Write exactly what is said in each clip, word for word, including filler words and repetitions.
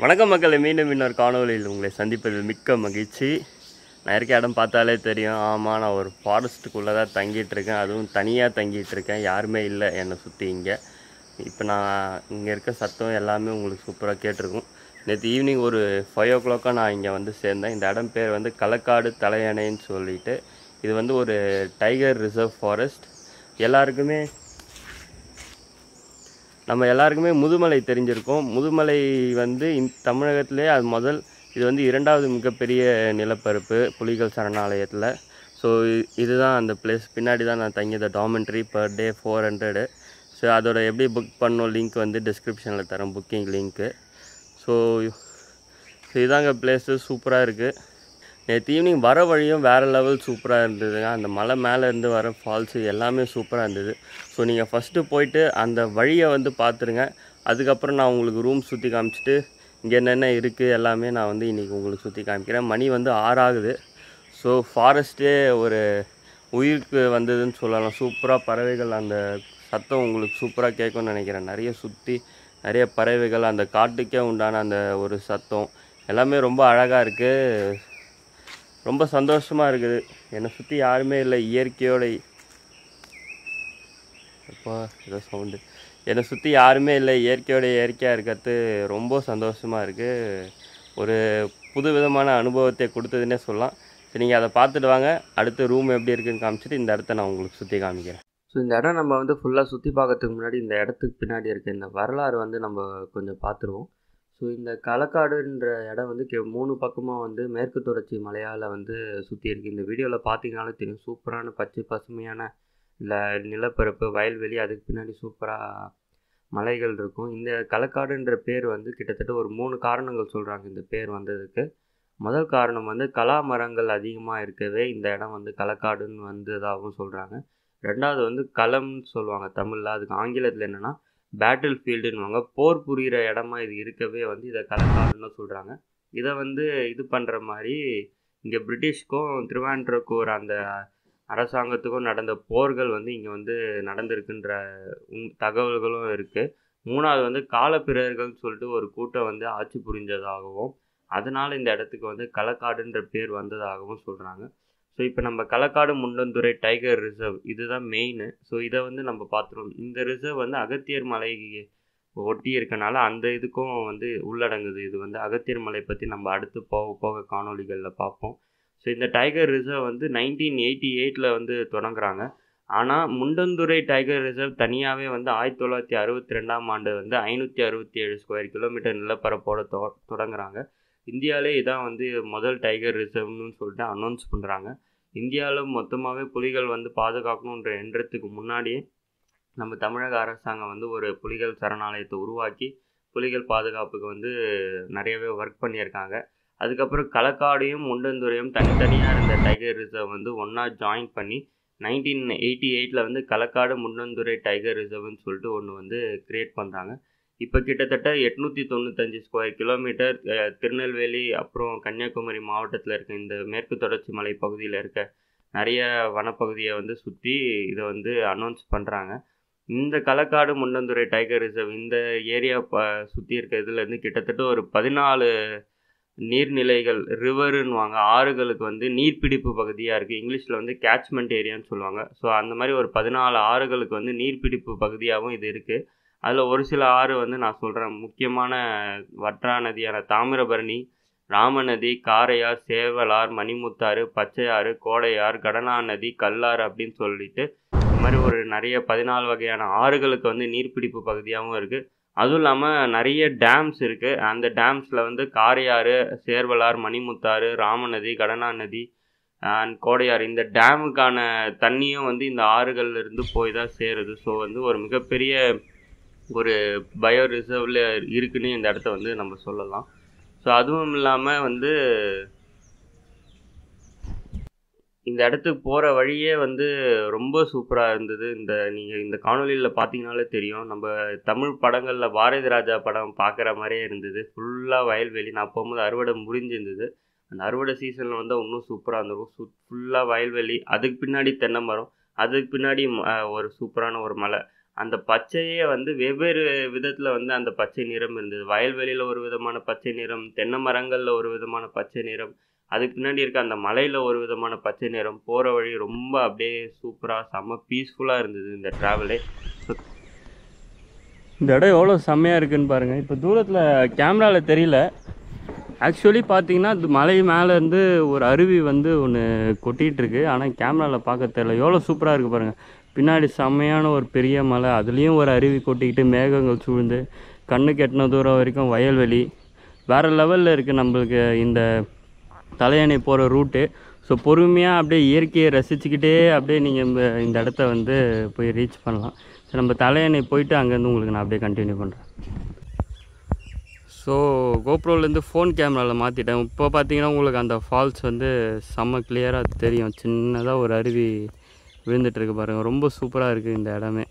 வணக்கம் மக்களே, மீண்டும் இன்னொரு காணொலியில் உங்களை சந்திப்பதில் மிக்க மகிழ்ச்சி. நான் இருக்க இடம் பார்த்தாலே தெரியும். ஆமாம், நான் ஒரு ஃபாரஸ்ட்டுக்குள்ளே தான் தங்கிட்டு இருக்கேன். அதுவும் தனியாக தங்கிட்டு இருக்கேன். யாருமே இல்லை என்னை சுற்றி இங்கே. இப்போ நான் இங்கே இருக்க சத்தம் எல்லாமே உங்களுக்கு சூப்பராக கேட்டிருக்கும். நேற்று ஈவினிங் ஒரு ஃபைவ் ஓ கிளாக்காக நான் இங்கே வந்து சேர்ந்தேன். இந்த இடம் பேர் வந்து களக்காடு-தலையணைன்னு சொல்லிட்டு, இது வந்து ஒரு டைகர் ரிசர்வ் ஃபாரஸ்ட். எல்லாருக்குமே நம்ம எல்லாருக்குமே முதுமலை தெரிஞ்சிருக்கோம். முதுமலை வந்து இந்த தமிழகத்திலே அது முதல் இது வந்து இரண்டாவது மிகப்பெரிய நிலப்பரப்பு புலிகள் சரணாலயத்தில். ஸோ இதுதான் அந்த பிளேஸ். பின்னாடி தான் நான் தங்கியத dormitory per day four hundred. So அதோட எப்படி புக் பண்ணோம் லிங்க் வந்து டிஸ்கிரிப்ஷனில் தரேன், புக்கிங் லிங்க்கு. ஸோ ஸோ இதாங்க பிளேஸு, சூப்பராக இருக்குது. நேற்று ஈவினிங் வர வழியும் வேறு லெவல் சூப்பராக இருந்ததுங்க. அந்த மலை மேலேருந்து வர ஃபால்ஸு எல்லாமே சூப்பராக இருந்தது. ஸோ நீங்கள் ஃபஸ்ட்டு போயிட்டு அந்த வழியை வந்து பார்த்துருங்க. அதுக்கப்புறம் நான் உங்களுக்கு ரூம் சுற்றி காமிச்சிட்டு இங்கே என்னென்ன இருக்குது எல்லாமே நான் வந்து இன்றைக்கி உங்களுக்கு சுற்றி காமிக்கிறேன். மணி வந்து ஆறாகுது. ஸோ ஃபாரஸ்ட்டே ஒரு உயிருக்கு வந்ததுன்னு சொல்லலாம். சூப்பராக பறவைகள், அந்த சத்தம் உங்களுக்கு சூப்பராக கேட்கும்னு நினைக்கிறேன். நிறைய சுற்றி நிறைய பறவைகள், அந்த காட்டுக்கே உண்டான அந்த ஒரு சத்தம் எல்லாமே ரொம்ப அழகாக இருக்குது. ரொம்ப சந்தோஷமாக இருக்குது. என்னை சுற்றி யாருமே இல்லை, இயற்கையோட அப்பா ஏதோ சவுண்டு என்னை சுற்றி யாருமே இல்லை, இயற்கையோட இயற்கையாக இருக்கிறது ரொம்ப சந்தோஷமாக இருக்குது. ஒரு புது விதமான அனுபவத்தை கொடுத்ததுன்னே சொல்லலாம். சரி, நீங்கள் அதை பார்த்துட்டு வாங்க. அடுத்து ரூம் எப்படி இருக்குதுன்னு காமிச்சிட்டு இந்த இடத்த நான் உங்களுக்கு சுற்றி காமிக்கிறேன். ஸோ இந்த இடம் நம்ம வந்து ஃபுல்லாக சுற்றி பார்க்கறதுக்கு முன்னாடி இந்த இடத்துக்கு பின்னாடி இருக்க இந்த வரலாறு வந்து நம்ம கொஞ்சம் பார்த்துருவோம். ஸோ இந்த களக்காடுன்ற இடம் வந்து கே மூணு பக்கமாக வந்து மேற்கு தொடர்ச்சி மலையால் வந்து சுற்றி இருக்குது. இந்த வீடியோவில் பார்த்தீங்கன்னாலும் தெரியும். சூப்பரான பச்சை பசுமையான இல்லை நிலப்பரப்பு, வயல்வெளி, அதுக்கு பின்னாடி சூப்பராக மலைகள் இருக்கும். இந்த களக்காடுன்ற பேர் வந்து கிட்டத்தட்ட ஒரு மூணு காரணங்கள் சொல்கிறாங்க இந்த பேர் வந்ததுக்கு. முதல் காரணம் வந்து கலா மரங்கள் அதிகமாக இருக்கவே இந்த இடம் வந்து களக்காடுன்னு வந்ததாகவும் சொல்கிறாங்க. ரெண்டாவது வந்து களம்னு சொல்லுவாங்க தமிழில், அதுக்கு ஆங்கிலத்தில் என்னென்னா பேட்டில் ஃபீல்டுன்னுவாங்க. போர் புரிகிற இடமா இது இருக்கவே வந்து இதை களக்காடுன்னு சொல்கிறாங்க. இதை வந்து இது பண்ணுற மாதிரி இங்கே பிரிட்டிஷ்க்கும் திருவான்ட்ரக்கூர் அந்த அரசாங்கத்துக்கும் நடந்த போர்கள் வந்து இங்கே வந்து நடந்திருக்குன்ற தகவல்களும் இருக்குது. மூணாவது வந்து காலப்பிரர்கள்னு சொல்லிட்டு ஒரு கூட்டம் வந்து ஆட்சி புரிஞ்சதாகவும், அதனால் இந்த இடத்துக்கு வந்து களக்காடுன்ற பேர் வந்ததாகவும் சொல்கிறாங்க. ஸோ இப்போ நம்ம களக்காடு முண்டந்துறை டைகர் ரிசர்வ் இதுதான் மெயின். ஸோ இதை வந்து நம்ம பார்த்துருவோம். இந்த ரிசர்வ் வந்து அகத்தியர் மலை ஒட்டி இருக்கனால அந்த இதுக்கும் வந்து உள்ளடங்குது. இது வந்து அகத்தியர் மலை பற்றி நம்ம அடுத்து போக போக காணொலிகளில் பார்ப்போம். ஸோ இந்த டைகர் ரிசர்வ் வந்து நைன்டீன் எயிட்டி எயிட்டில் வந்து தொடங்குறாங்க. ஆனால் முண்டந்துறை டைகர் ரிசர்வ் தனியாகவே வந்து ஆயிரத்தி தொள்ளாயிரத்தி அறுபத்தி ரெண்டாம் ஆண்டு வந்து ஐநூற்றி அறுபத்தி ஏழு ஸ்கொயர் கிலோமீட்டர் நிலப்பரப்போட தொ தொடங்குறாங்க இந்தியாவிலே இதான் வந்து முதல் டைகர் ரிசர்வ்னு சொல்லிட்டு அனௌன்ஸ் பண்ணுறாங்க. இந்தியாவில் மொத்தமாகவே புலிகள் வந்து பாதுகாக்கணுன்ற எண்ணத்துக்கு முன்னாடியே நம்ம தமிழக அரசாங்கம் வந்து ஒரு புலிகள் சரணாலயத்தை உருவாக்கி புலிகள் பாதுகாப்புக்கு வந்து நிறையவே ஒர்க் பண்ணியிருக்காங்க. அதுக்கப்புறம் களக்காடையும் முண்டந்துறையும் தனித்தனியாக இருந்த டைகர் ரிசர்வ் வந்து ஒன்றா ஜாயின் பண்ணி நைன்டீன் எயிட்டி எயிட்டில் வந்து களக்காடு முண்டந்துறை டைகர் ரிசர்வ்னு சொல்லிட்டு ஒன்று வந்து க்ரியேட் பண்ணுறாங்க. இப்போ கிட்டத்தட்ட எட்நூற்றி தொண்ணூத்தஞ்சு ஸ்கொயர் கிலோமீட்டர் திருநெல்வேலி அப்புறம் கன்னியாகுமரி மாவட்டத்தில் இருக்க இந்த மேற்கு தொடர்ச்சி மலை பகுதியில் இருக்க நிறைய வனப்பகுதியை வந்து சுற்றி இதை வந்து அனௌன்ஸ் பண்ணுறாங்க. இந்த களக்காடு முண்டந்துறை டைகர் ரிசர்வ் இந்த ஏரியா ப சுற்றி இருக்க இதுலேருந்து கிட்டத்தட்ட ஒரு பதினாலு நீர்நிலைகள், ரிவருன்னுவாங்க, ஆறுகளுக்கு வந்து நீர்பிடிப்பு பகுதியாக இருக்குது. இங்கிலீஷில் வந்து கேட்ச்மெண்ட் ஏரியான்னு சொல்லுவாங்க. ஸோ அந்த மாதிரி ஒரு பதினாலு ஆறுகளுக்கு வந்து நீர்பிடிப்பு பகுதியாகவும் இது இருக்குது. அதில் ஒரு சில ஆறு வந்து நான் சொல்கிறேன். முக்கியமான வற்றா நதியான தாமிரபரணி, ராமநதி, காரையார், சேவலார், மணிமுத்தாறு, பச்சையாறு, கோடையார், கடனா நதி, கல்லாறு அப்படின்னு சொல்லிட்டு இந்த மாதிரி ஒரு நிறைய பதினாலு வகையான ஆறுகளுக்கு வந்து நீர்பிடிப்பு பகுதியாகவும் இருக்குது. அதுவும் இல்லாமல் நிறைய டேம்ஸ் இருக்குது. அந்த டேம்ஸில் வந்து காரையாறு, சேர்வலார், மணிமுத்தாறு, ராமநதி, கடனா நதி அண்ட் கோடையாறு இந்த டேமுக்கான தண்ணியும் வந்து இந்த ஆறுகள்லேருந்து போய் தான் சேருது. ஸோ வந்து ஒரு மிகப்பெரிய ஒரு பயோ ரிசர்வில் இருக்குன்னு இந்த இடத்த வந்து நம்ம சொல்லலாம். ஸோ அதுவும் இல்லாமல் வந்து இந்த இடத்துக்கு போகிற வழியே வந்து ரொம்ப சூப்பராக இருந்தது. இந்த நீங்கள் இந்த காணொலியில் பார்த்தீங்கனாலே தெரியும். நம்ம தமிழ் படங்களில் பாரதி ராஜா படம் பார்க்குற மாதிரியே இருந்தது. ஃபுல்லாக வயல்வெளி. நான் போகும்போது அறுவடை முடிஞ்சிருந்தது. அந்த அறுவடை சீசனில் வந்து இன்னும் சூப்பராக இருந்திருக்கும். சு ஃபுல்லாக வயல்வெளி, அதுக்கு பின்னாடி தென்னை மரம், அதுக்கு பின்னாடி ஒரு சூப்பரான ஒரு மலை, அந்த பச்சையே வந்து வெவ்வேறு விதத்தில் வந்து அந்த பச்சை நிறம் இருந்தது. வயல்வெளியில் ஒரு விதமான பச்சை நிறம், தென்னை மரங்களில் ஒரு விதமான பச்சை நிறம், அதுக்கு பின்னாடி இருக்க அந்த மலையில் ஒரு விதமான பச்சை நிறம். போகிற வழி ரொம்ப அப்படியே சூப்பராக செம்ம பீஸ்ஃபுல்லாக இருந்தது இந்த ட்ராவலே. இந்த இடம் எவ்வளோ செம்மையாக இருக்குதுன்னு பாருங்கள். இப்போ தூரத்தில் கேமராவில் தெரியல. ஆக்சுவலி பார்த்தீங்கன்னா இது மலை மேலேருந்து ஒரு அருவி வந்து ஒன்று கொட்டிகிட்ருக்கு. ஆனால் கேமராவில் பார்க்க தெரியல. எவ்வளோ சூப்பராக இருக்குது பாருங்கள். பின்னாடி செம்மையான ஒரு பெரிய மலை, அதுலேயும் ஒரு அருவி கொட்டிக்கிட்டு மேகங்கள் சூழ்ந்து கண்ணுக்கு எட்டின தூரம் வரைக்கும் வயல்வெளி. வேறு லெவலில் இருக்குது நம்மளுக்கு இந்த தலையணை போகிற ரூட்டு. ஸோ பொறுமையாக அப்படியே இயற்கையை ரசிச்சுக்கிட்டே அப்படியே நீங்கள் இந்த இந்த இடத்த வந்து போய் ரீச் பண்ணலாம். ஸோ நம்ம தலையணை போயிட்டு அங்கேருந்து உங்களுக்கு நான் அப்படியே கண்டினியூ பண்ணுறேன். ஸோ கோப்ரோலேருந்து ஃபோன் கேமராவில் மாற்றிட்டேன். இப்போ பார்த்தீங்கன்னா உங்களுக்கு அந்த ஃபால்ஸ் வந்து செம்ம கிளியராக தெரியும். சின்னதாக ஒரு அருவி விழுந்துட்டுருக்கு பாருங்கள். ரொம்ப சூப்பராக இருக்குது இந்த இடமே.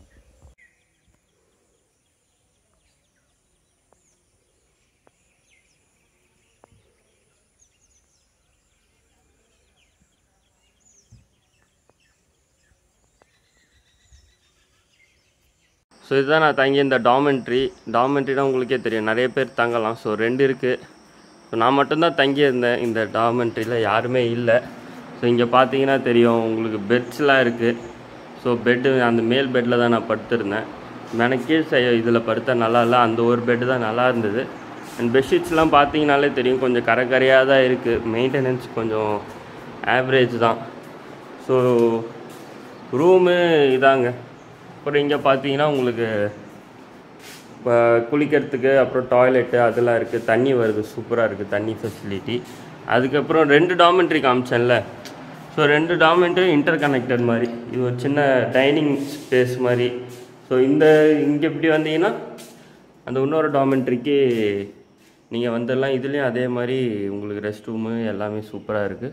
ஸோ இதுதான் நான் தங்கி இந்த டாமெண்ட்ரி. டாமெண்ட்ரினா உங்களுக்கே தெரியும், நிறைய பேர் தங்கலாம். ஸோ ரெண்டு இருக்குது. ஸோ நான் மட்டும்தான் தங்கியிருந்தேன் இந்த டாமெண்ட்ரியில், யாருமே இல்லை. ஸோ இங்கே பார்த்தீங்கன்னா தெரியும் உங்களுக்கு பெட்ஸ்லாம் இருக்குது. ஸோ பெட்டு அந்த மேல் பெட்டில் தான் நான் படுத்திருந்தேன். எனக்கு கீழ் இதில் படுத்தா நல்லா இல்லை, அந்த ஒரு பெட்டு தான் நல்லா இருந்தது. அண்ட் பெட்ஷீட்ஸ்லாம் பார்த்தீங்கனாலே தெரியும் கொஞ்சம் கரை கரையாக தான் இருக்குது. மெயின்டெனன்ஸ் கொஞ்சம் ஆவரேஜ் தான். ஸோ ரூமு இதாங்க. அப்புறம் இங்கே பார்த்தீங்கன்னா உங்களுக்கு இப்போ குளிக்கிறதுக்கு அப்புறம் டாய்லெட்டு அதெல்லாம் இருக்குது. தண்ணி வருது, சூப்பராக இருக்குது தண்ணி ஃபெசிலிட்டி. அதுக்கப்புறம் ரெண்டு டாமெண்ட்ரி காமிச்சேன்ல, ஸோ ரெண்டு டாமெண்ட்ரி இன்டர் கனெக்டட் மாதிரி. இது ஒரு சின்ன டைனிங் ஸ்பேஸ் மாதிரி. ஸோ இந்த இங்கே இப்படி வந்தீங்கன்னா அந்த இன்னொரு டாமெண்ட்ரிக்கு நீங்கள் வந்துடலாம். இதுலேயும் அதே மாதிரி உங்களுக்கு ரெஸ்ட் ரூமு எல்லாமே சூப்பராக இருக்குது.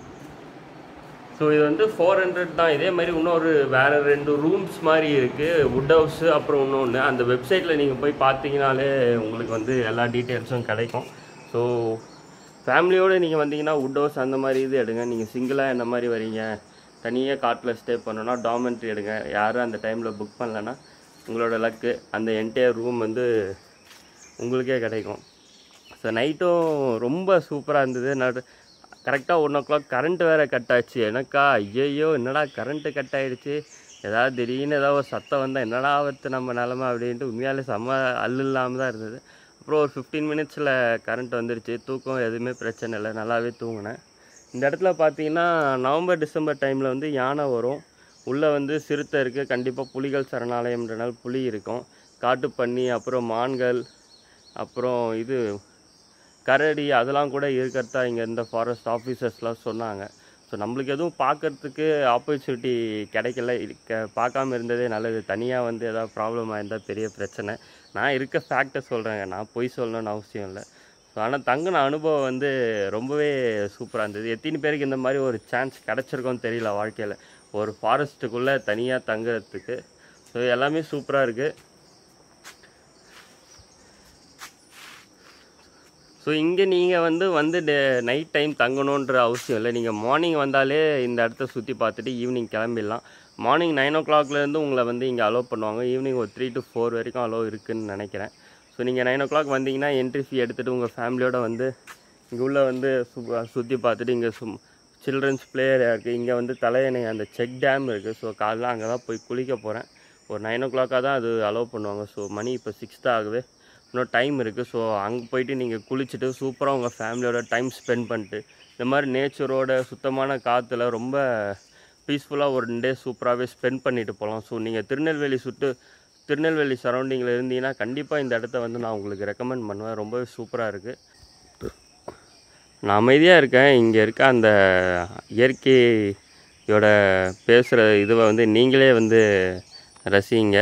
ஸோ இது வந்து ஃபோர் ஹண்ட்ரட் தான். இதே மாதிரி இன்னொரு வேறு ரெண்டு ரூம்ஸ் மாதிரி இருக்குது, வுட் ஹவுஸு. அப்புறம் இன்னொன்று அந்த வெப்சைட்டில் நீங்கள் போய் பார்த்தீங்கனாலே உங்களுக்கு வந்து எல்லா டீட்டெயில்ஸும் கிடைக்கும். ஸோ ஃபேமிலியோடு நீங்கள் வந்தீங்கன்னா வுட் ஹவுஸ் அந்த மாதிரி இது எடுங்க. நீங்கள் சிங்கிளாக என்ன மாதிரி வரீங்க, தனியாக காட்டில் ஸ்டே பண்ணணுன்னா டாமெண்ட்ரி எடுங்க. யாரும் அந்த டைமில் புக் பண்ணலன்னா உங்களோட லக்கு, அந்த என்டையர் ரூம் வந்து உங்களுக்கே கிடைக்கும். ஸோ நைட்டும் ரொம்ப சூப்பராக இருந்தது. நான் கரெக்டாக ஒன் ஓ கிளாக் கரண்ட்டு வேறு கட் ஆச்சு. எனக்கா ஐயையோ என்னடா கரண்ட்டு கட் ஆகிடுச்சு, ஏதாவது திடீர்னு ஏதாவது ஒரு சத்தம் வந்தால் என்னடா ஆபத்து நம்ம நிலமை அப்படின்ட்டு உண்மையாலே செம்ம அல்லு இல்லாமல் தான் இருந்தது. அப்புறம் ஒரு ஃபிஃப்டீன் மினிட்ஸில் கரண்ட் வந்துடுச்சு. தூக்கம் எதுவுமே பிரச்சனை இல்லை, நல்லாவே தூங்கினேன். இந்த இடத்துல பார்த்தீங்கன்னா நவம்பர் டிசம்பர் டைமில் வந்து யானை வரும். உள்ளே வந்து சிறுத்தை இருக்குது, கண்டிப்பாக புலிகள் சரணாலயம்ன்றனால புலி இருக்கும், காட்டுப்பன்னி, அப்புறம் மான்கள், அப்புறம் இது கரடி அதெல்லாம் கூட இருக்கிறதா இங்கே இருந்த ஃபாரஸ்ட் ஆஃபீஸர்ஸ்லாம் சொன்னாங்க. ஸோ நம்மளுக்கு எதுவும் பார்க்குறதுக்கு ஆப்பர்ச்சுனிட்டி கிடைக்கல. இருக்க பார்க்காம இருந்ததே நல்லது. தனியாக வந்து எதாவது ப்ராப்ளம் ஆயிருந்தால் பெரிய பிரச்சனை. நான் இருக்க ஃபேக்டை சொல்கிறேங்க, நான் பொய் சொல்லணும்னு அவசியம் இல்லை. ஸோ ஆனால் தங்கின அனுபவம் வந்து ரொம்பவே சூப்பராக இருந்தது. எத்தனை பேருக்கு இந்த மாதிரி ஒரு சான்ஸ் கிடச்சிருக்கோன்னு தெரியல வாழ்க்கையில், ஒரு ஃபாரஸ்ட்டுக்குள்ளே தனியாக தங்குறதுக்கு. ஸோ எல்லாமே சூப்பராக இருக்குது. ஸோ இங்கே நீங்கள் வந்து வந்து டே நைட் டைம் தங்கணுன்ற அவசியம் இல்லை. நீங்கள் மார்னிங் வந்தாலே இந்த இடத்த சுற்றி பார்த்துட்டு ஈவினிங் கிளம்பிடலாம். மார்னிங் நைன் ஓ கிளாக்லேருந்து உங்களை வந்து இங்கே அலோவ் பண்ணுவாங்க. ஈவினிங் ஒரு த்ரீ டு ஃபோர் வரைக்கும் அலோவ் இருக்குதுன்னு நினைக்கிறேன். ஸோ நீங்கள் நைன் ஓ கிளாக் வந்தீங்கன்னா என்ட்ரி ஃபீ எடுத்துகிட்டு உங்கள் ஃபேமிலியோடு வந்து இங்கே உள்ளே வந்து சு சுற்றி பார்த்துட்டு இங்கே சும் சில்ட்ரன்ஸ் ப்ளே ஏரியா இருக்குது. இங்கே வந்து தலையணை அந்த செக் டேம் இருக்குது. ஸோ காலைல அங்கே தான் போய் குளிக்க போகிறேன். ஒரு நைன் ஓ கிளாக்காக தான் அது அலோவ் பண்ணுவாங்க. ஸோ மணி இப்போ சிக்ஸ் தான் ஆகுது, இன்னும் டைம் இருக்குது. ஸோ அங்கே போயிட்டு நீங்கள் குளிச்சுட்டு சூப்பராக உங்கள் ஃபேமிலியோட டைம் ஸ்பெண்ட் பண்ணிட்டு இந்த மாதிரி நேச்சரோட சுத்தமான காற்றுல ரொம்ப பீஸ்ஃபுல்லாக ஒரு டே சூப்பராகவே ஸ்பெண்ட் பண்ணிட்டு போகலாம். ஸோ நீங்கள் திருநெல்வேலி சுட்டு திருநெல்வேலி சரௌண்டிங்கில் இருந்தீங்கன்னா கண்டிப்பாக இந்த இடத்த வந்து நான் உங்களுக்கு ரெக்கமெண்ட் பண்ணுவேன். ரொம்பவே சூப்பராக இருக்குது. நான் அமைதியாக இருக்கேன். இங்கே இருக்க அந்த இயற்கையோட பேசுகிற இதுவை வந்து நீங்களே வந்து ரசிங்க.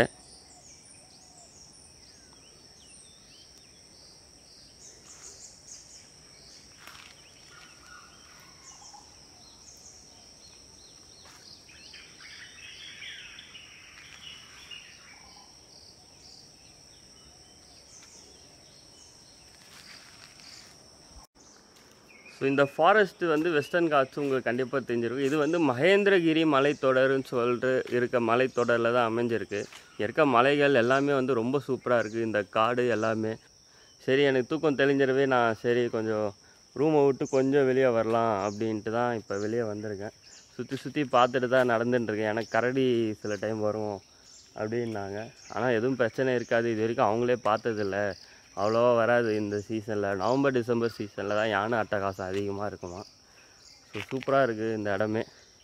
ஸோ இந்த ஃபாரஸ்ட் வந்து வெஸ்டர்ன் காட்ஸ் உங்களுக்கு கண்டிப்பாக தெரிஞ்சிருக்கும். இது வந்து மகேந்திரகிரி மலைத்தொடர்னு சொல்லிட்டு இருக்க மலைத்தொடரில் தான் அமைஞ்சிருக்கு. இருக்க மலைகள் எல்லாமே வந்து ரொம்ப சூப்பராக இருக்குது. இந்த காடு எல்லாமே சரி. எனக்கு தூக்கம் தெளிஞ்சிடவே நான் சரி கொஞ்சம் ரூமை விட்டு கொஞ்சம் வெளியே வரலாம் அப்படின்ட்டு தான் இப்போ வெளியே வந்திருக்கேன். சுற்றி சுற்றி பார்த்துட்டு தான் நடந்துட்டுருக்கேன். எனக்கு கரடி சில டைம் வரும் அப்படின்னாங்க. ஆனால் எதுவும் பிரச்சனை இருக்காது. இது வரைக்கும் அவங்களே பார்த்ததில்ல, அவ்வளோவா வராது. இந்த சீசனில் நவம்பர் டிசம்பர் சீசனில் தான் யானை அட்டகாசம் அதிகமாக இருக்குமா. ஸோ சூப்பராக இருக்குது இந்த இடமே.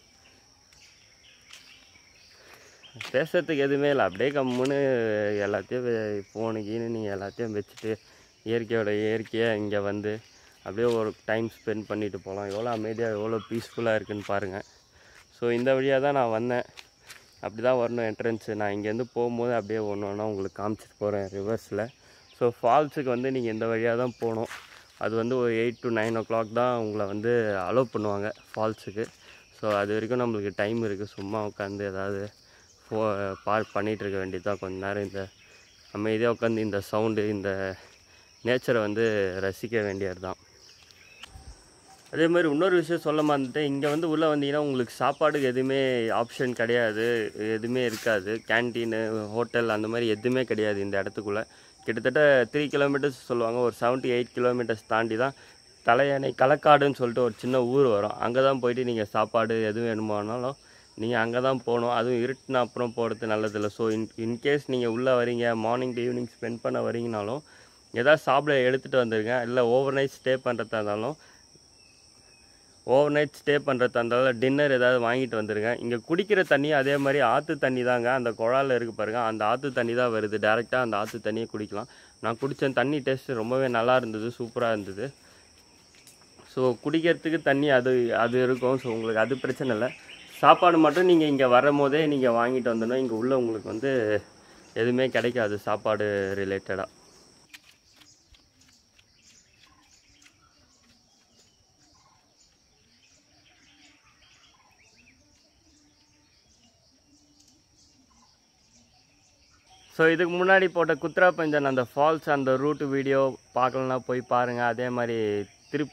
பேசுறதுக்கு எதுவுமே இல்லை, அப்படியே கம்முன்னு எல்லாத்தையும் ஃபோனுக்குன்னு நீங்கள் எல்லாத்தையும் வச்சுட்டு இயற்கையோட இயற்கையாக இங்கே வந்து அப்படியே ஒரு டைம் ஸ்பெண்ட் பண்ணிட்டு போகலாம். எவ்வளோ அமைதியாக எவ்வளோ பீஸ்ஃபுல்லாக இருக்குதுன்னு பாருங்கள். ஸோ இந்த வழியாக தான் நான் வந்தேன். அப்படி தான் வரணும் என்ட்ரன்ஸு. நான் இங்கேருந்து போகும்போது அப்படியே ஒன்று ஒன்றா உங்களுக்கு காமிச்சிட்டு போகிறேன் ரிவர்ஸில். ஸோ ஃபால்ஸுக்கு வந்து நீங்கள் இந்த வழியாக தான் போகணும். அது வந்து ஒரு eight to nine o'clock தான் உங்களை வந்து அலோவ் பண்ணுவாங்க ஃபால்ஸுக்கு. ஸோ அது வரைக்கும் நம்மளுக்கு டைம் இருக்குது. சும்மா உட்காந்து ஏதாவது ஃபோ பார்க் பண்ணிகிட்டு இருக்க வேண்டியது தான் கொஞ்சம் நேரம். இந்த அமைதியாக உட்காந்து இந்த சவுண்டு இந்த நேச்சரை வந்து ரசிக்க வேண்டியது தான். அதே மாதிரி இன்னொரு விஷயம் சொல்ல மறந்துட்டேன். இங்கே வந்து உள்ளே வந்தீங்கன்னா உங்களுக்கு சாப்பாடுக்கு எதுவுமே ஆப்ஷன் கிடையாது, எதுவுமே இருக்காது. கேன்டீனு ஹோட்டல் அந்த மாதிரி எதுவுமே கிடையாது இந்த இடத்துக்குள்ளே. கிட்டத்தட்ட த்ரீ கிலோமீட்டர்ஸ் சொல்லுவாங்க. ஒரு செவன்ட்டி எயிட் கிலோமீட்டர்ஸ் தாண்டி தான் தலையானை களக்காடுன்னு சொல்லிட்டு ஒரு சின்ன ஊர் வரும். அங்கே தான் போயிட்டு நீங்கள் சாப்பாடு எதுவும் வேணுமானாலும் நீங்கள் அங்கே தான் போகணும். அதுவும் இருட்டுனா அப்புறம் போகிறது நல்லதில்லை. ஸோ இன் இன்கேஸ் நீங்கள் உள்ளே வரீங்க, மார்னிங் டு ஈவினிங் ஸ்பெண்ட் பண்ண வரீங்கனாலும் எதாவது சாப்பிட எடுத்துகிட்டு வந்துடுங்க. இல்லை ஓவர் நைட் ஸ்டே பண்ணுறதா இருந்தாலும் ஓவர் நைட் ஸ்டே பண்ணுறதா இருந்தாலும் டின்னர் ஏதாவது வாங்கிட்டு வந்துடுங்க. இங்கே குடிக்கிற தண்ணி அதே மாதிரி ஆற்று தண்ணி தாங்க. அந்த குழாயில் இருக்குது பாருங்கள், அந்த ஆற்று தண்ணி தான் வருது. டேரெக்டாக அந்த ஆற்று தண்ணியை குடிக்கலாம். நான் குடித்த தண்ணி டேஸ்ட் ரொம்பவே நல்லா இருந்தது, சூப்பராக இருந்தது. ஸோ குடிக்கிறதுக்கு தண்ணி அது அது இருக்கும். ஸோ உங்களுக்கு அது பிரச்சனை இல்லை. சாப்பாடு மட்டும் நீங்கள் இங்கே வரும் போதே நீங்கள் வாங்கிட்டு வந்துடணும். இங்கே உள்ள உங்களுக்கு வந்து எதுவுமே கிடைக்காது சாப்பாடு ரிலேட்டடாக. ஸோ இதுக்கு முன்னாடி போட்ட குத்ராபஞ்சன் அந்த ஃபால்ஸ் அந்த ரூட்டு வீடியோ பார்க்கலன்னா போய் பாருங்கள். அதே மாதிரி திரு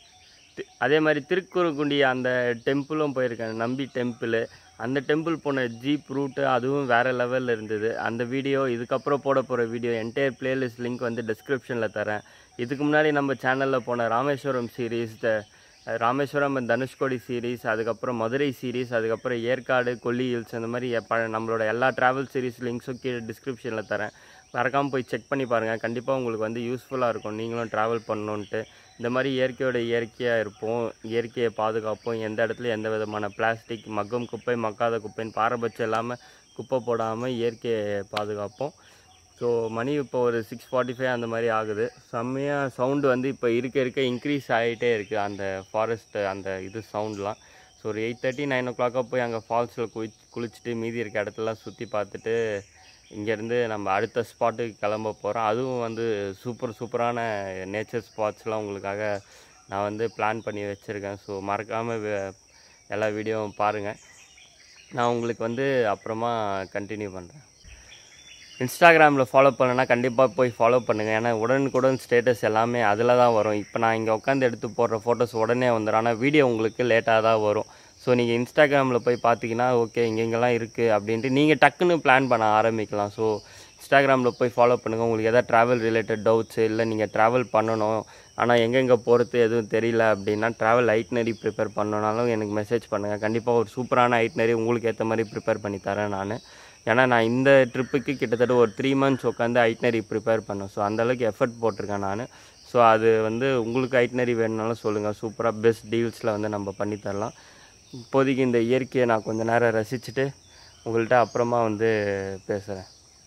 அதே மாதிரி திருக்குறுங்குண்டி அந்த டெம்பிளும் போயிருக்கேன், நம்பி டெம்பிள். அந்த டெம்பிள் போன ஜீப் ரூட்டு அதுவும் வேறு லெவலில் இருந்தது. அந்த வீடியோ இதுக்கப்புறம் போட போகிற வீடியோ என்டையர் பிளேலிஸ்ட் லிங்க் வந்து டிஸ்கிரிப்ஷனில் தரேன். இதுக்கு முன்னாடி நம்ம சேனலில் போன ராமேஸ்வரம் சீரீஸ், ராமேஸ்வரம் தனுஷ்கோடி சீரீஸ், அதுக்கப்புறம் மதுரை சீரீஸ், அதுக்கப்புறம் ஏற்காடு கொல்லி ஹில்ஸ், அந்த மாதிரி ப நம்மளோட எல்லா ட்ராவல் சீரீஸ் லிங்க்ஸும் கீழே டிஸ்கிரிப்ஷனில் தரேன். மறக்காமல் போய் செக் பண்ணி பாருங்கள். கண்டிப்பாக உங்களுக்கு வந்து யூஸ்ஃபுல்லாக இருக்கும் நீங்களும் ட்ராவல் பண்ணணுன்ட்டு. இந்த மாதிரி இயற்கையோட இயற்கையாக இருப்போம், இயற்கையை பாதுகாப்போம். எந்த இடத்துல எந்த விதமான பிளாஸ்டிக், மக்கும் குப்பை, மக்காத குப்பைன்னு பாரபட்சம் இல்லாமல் குப்பை போடாமல் இயற்கையை பாதுகாப்போம். ஸோ மணி இப்போ ஒரு சிக்ஸ் ஃபார்ட்டி ஃபைவ் அந்த மாதிரி ஆகுது. செம்மையாக சவுண்டு வந்து இப்போ இருக்க இருக்க இன்க்ரீஸ் ஆகிட்டே இருக்குது அந்த ஃபாரஸ்ட்டு அந்த இது சவுண்ட்லாம். ஸோ ஒரு எயிட் தேர்ட்டி நைன் ஓ கிளாக்காக போய் அங்கே ஃபால்ஸில் குளி குளிச்சுட்டு மீதி இருக்க இடத்துலாம் சுற்றி பார்த்துட்டு இங்கேருந்து நம்ம அடுத்த ஸ்பாட்டுக்கு கிளம்ப போகிறோம். அதுவும் வந்து சூப்பர் சூப்பரான நேச்சர் ஸ்பாட்ஸ்லாம் உங்களுக்காக நான் வந்து பிளான் பண்ணி வச்சுருக்கேன். ஸோ மறக்காமல் எல்லா வீடியோவும் பாருங்கள். நான் உங்களுக்கு வந்து அப்புறமா கண்டினியூ பண்ணுறேன். இன்ஸ்டாகிராமில் ஃபாலோ பண்ணனா கண்டிப்பாக போய் ஃபாலோ பண்ணுங்கள். ஏன்னா உடனுக்குடன் ஸ்டேட்டஸ் எல்லாமே அதில் தான் வரும். இப்போ நான் இங்கே உட்காந்து எடுத்து போடுற ஃபோட்டோஸ் உடனே வந்துடும், ஆனால் வீடியோ உங்களுக்கு லேட்டாக தான் வரும். ஸோ நீங்கள் இன்ஸ்டாகிராமில் போய் பார்த்தீங்கன்னா ஓகே இங்கே இங்கெல்லாம் இருக்குது அப்படின்ட்டு நீங்கள் டக்குன்னு பிளான் பண்ண ஆரம்பிக்கலாம். ஸோ இன்ஸ்டாகிராமில் போய் ஃபாலோ பண்ணுங்கள். உங்களுக்கு எதாவது ட்ராவல் ரிலேட்டட் டவுட்ஸு, இல்லை நீங்கள் ட்ராவல் பண்ணணும் ஆனால் எங்கெங்கே போகிறது எதுவும் தெரியல அப்படின்னா ட்ராவல் ஐட்னரி ப்ரிப்பேர் பண்ணணுனாலும் எனக்கு மெசேஜ் பண்ணுங்கள். கண்டிப்பாக ஒரு சூப்பரான ஐட்னரி உங்களுக்கு ஏற்ற மாதிரி ப்ரிப்பேர் பண்ணி தரேன் நான். ஏன்னா நான் இந்த ட்ரிப்புக்கு கிட்டத்தட்ட ஒரு த்ரீ மந்த்ஸ் உட்காந்து ஐட்னரி ப்ரிப்பேர் பண்ணேன். ஸோ அந்தளவுக்கு எஃபர்ட் போட்டிருக்கேன் நான். ஸோ அது வந்து உங்களுக்கு ஐட்னரி வேணுனாலும் சொல்லுங்கள். சூப்பராக பெஸ்ட் டீல்ஸில் வந்து நம்ம பண்ணித்தரலாம். இப்போதைக்கு இந்த இயற்கையை நான் கொஞ்சம் நேரம் ரசிச்சுட்டு உங்கள்கிட்ட அப்புறமா வந்து பேசுகிறேன்.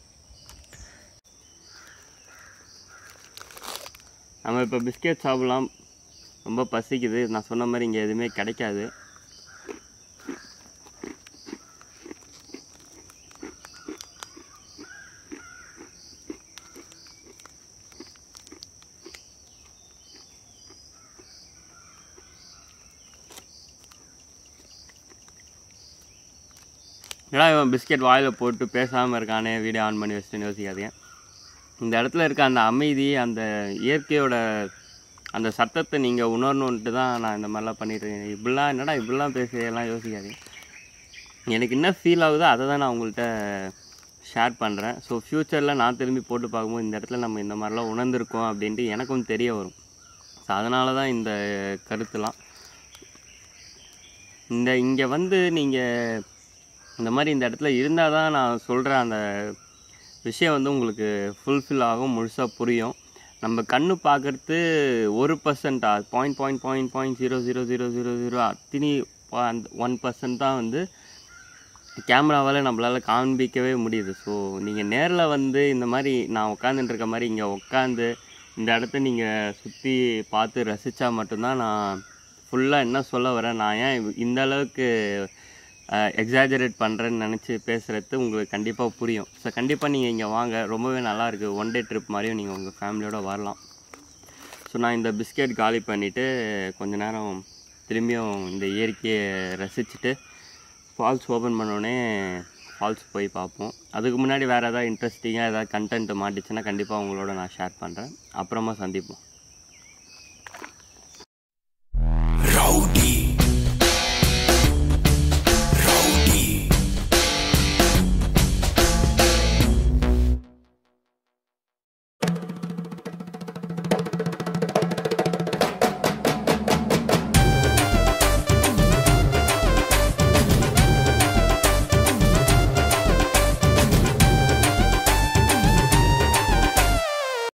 நம்ம இப்போ பிஸ்கெட் சாப்பிட்லாம், ரொம்ப பசிக்குது. நான் சொன்ன மாதிரி இங்கே எதுவுமே கிடைக்காது. ஏன்னா இவன் பிஸ்கெட் வாயில் போட்டு பேசாமல் இருக்கானே, வீடியோ ஆன் பண்ணி வச்சுட்டுன்னு யோசிக்காதீங்க. இந்த இடத்துல இருக்க அந்த அமைதி, அந்த இயற்கையோட அந்த சத்தத்தை நீங்கள் உணரணுன்ட்டு தான் நான் இந்த மாதிரிலாம் பண்ணிட்டுருக்கேன். இப்படிலாம் என்னடா இப்படிலாம் பேசுகிறதெல்லாம் யோசிக்காதீங்க. எனக்கு என்ன ஃபீல் ஆகுதோ அதை தான் நான் உங்கள்கிட்ட ஷேர் பண்ணுறேன். ஸோ ஃப்யூச்சரில் நான் திரும்பி போட்டு பார்க்கும்போது இந்த இடத்துல நம்ம இந்த மாதிரிலாம் உணர்ந்திருக்கோம் அப்படின்ட்டு எனக்கும் தெரிய வரும். ஸோ அதனால தான் இந்த கருத்துலாம். இந்த இங்கே வந்து நீங்கள் இந்த மாதிரி இந்த இடத்துல இருந்தால் தான் நான் சொல்கிற அந்த விஷயம் வந்து உங்களுக்கு ஃபுல்ஃபில் ஆகும், முழுசாக புரியும். நம்ம கண்ணு பார்க்குறது ஒரு பர்சன்டா point point point point zero zero zero zero zero அத்தினி அந்த ஒன் பர்சன்ட் தான் வந்து கேமராவால் நம்மளால் காண்பிக்கவே முடியுது. ஸோ நீங்கள் நேரில் வந்து இந்த மாதிரி நான் உட்காந்துட்டு இருக்க மாதிரி இங்கே உட்காந்து இந்த இடத்த நீங்கள் சுற்றி பார்த்து ரசித்தா மட்டும்தான் நான் ஃபுல்லாக என்ன சொல்ல வரேன், நான் ஏன் இந்த அளவுக்கு எக்ஸாஜரேட் பண்ணுறேன்னு நினச்சி பேசுகிறது உங்களுக்கு கண்டிப்பாக புரியும். ஸோ கண்டிப்பாக நீங்கள் இங்கே வாங்க, ரொம்பவே நல்லாயிருக்கு. ஒன் டே ட்ரிப் மாதிரியும் நீங்கள் உங்கள் ஃபேமிலியோடு வரலாம். ஸோ நான் இந்த பிஸ்கெட் காலி பண்ணிவிட்டு கொஞ்ச நேரம் திரும்பியும் இந்த இயற்கையை ரசிச்சுட்டு ஃபால்ஸ் ஓப்பன் பண்ணோடனே ஃபால்ஸ் போய் பார்ப்போம். அதுக்கு முன்னாடி வேறு ஏதாவது இன்ட்ரெஸ்டிங்காக ஏதாவது கண்டென்ட் மாட்டிச்சுன்னா கண்டிப்பாக உங்களோட நான் ஷேர் பண்ணுறேன். அப்புறமா சந்திப்போம்.